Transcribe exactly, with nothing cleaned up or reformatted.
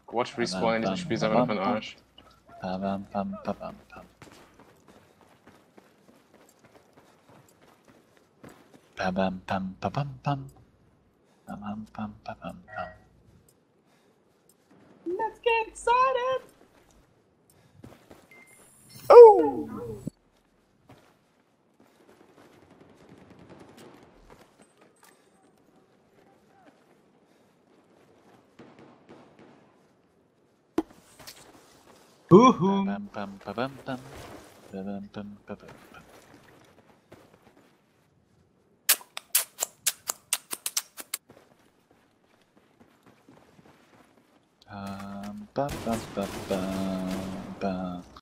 Watch Respawn in diesem Spiel ist einfach nur für den Arsch. Pam, pam, pam, pam, pam. Pam, pam, pam, pam, pam, pam. Pam, pam, pam, pam, pam, pam. Let's get excited! Oh! Woohoo! Pam, pam, pam, pam, pam. Pam, pam, pam, pam, pam. Um, ba, ba, ba, ba, ba.